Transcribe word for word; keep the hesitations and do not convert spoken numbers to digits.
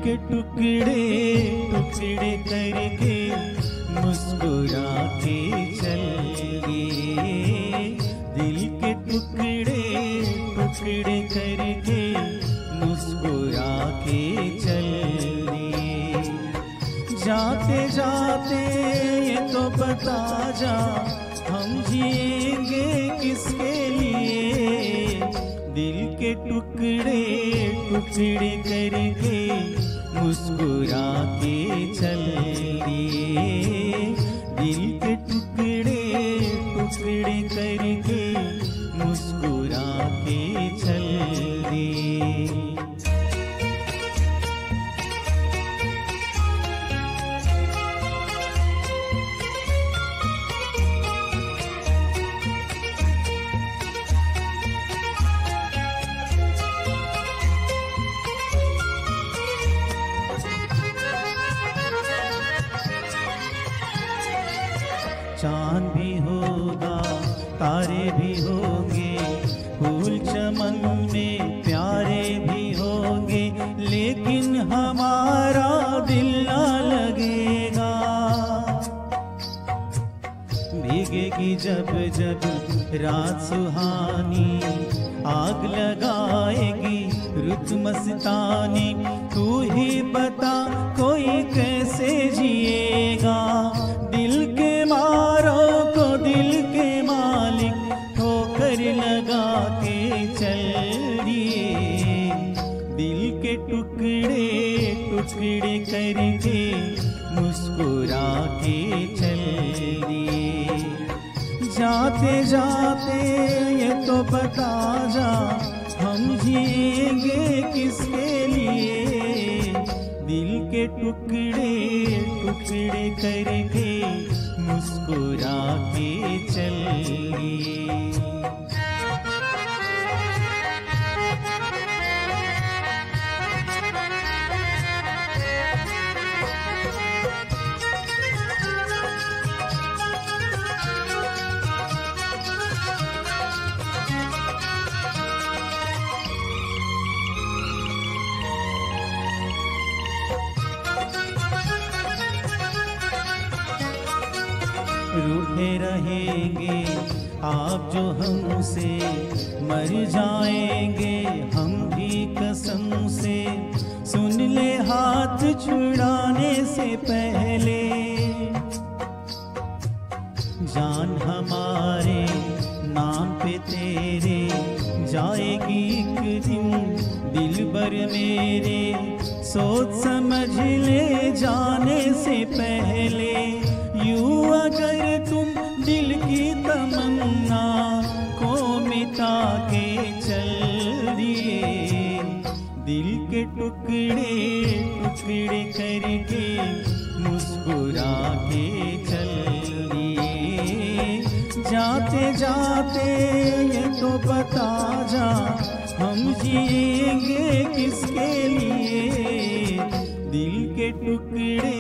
के टुकड़े टुकड़े करके मुस्कुरा के चल दिए। दिल के टुकड़े टुकड़े करके मुस्कुरा के चल दिए। जाते जाते ये तो बता जा, हम जिएंगे किसके लिए। दिल के टुकड़े टुकड़े करके मुस्कुरा के चल दिए। दिल के टुकड़े टुकड़े करके मुस्कुरा के चल दिए। चांद भी होगा, तारे भी होंगे, फूल चमन में प्यारे भी होंगे, लेकिन हमारा दिल ना लगेगा। भीगेगी जब जब रात सुहानी, आग लगाएगी रुत मस्तानी। तू ही बता कोई कैसे जिएगा। दिल के मारों को दिल के मालिक ठोकर लगा के चल दिए। दिल के टुकड़े टुकड़े करके मुस्कुरा के चल दिए। जाते जाते ये तो बता जा, हम जिएंगे किसके लिए। दिल के टुकड़े टुकड़े करके मुस्कुरा के चल दिए। रूठे रहेंगे आप जो हमसे, मर जाएंगे हम भी कसम से। सुन ले हाथ छुड़ाने से पहले, जान हमारे नाम पे तेरे जाएगी एक दिन। दिल भर मेरे सोच समझ ले जाने से पहले। यूं अगर तुम दिल की तमन्ना को मिटा के चल दिए। दिल के टुकड़े टुकड़े करके मुस्कुरा के चल दिए। जाते जाते ये तो बता जा, हम जिएंगे किसके लिए। दिल के टुकड़े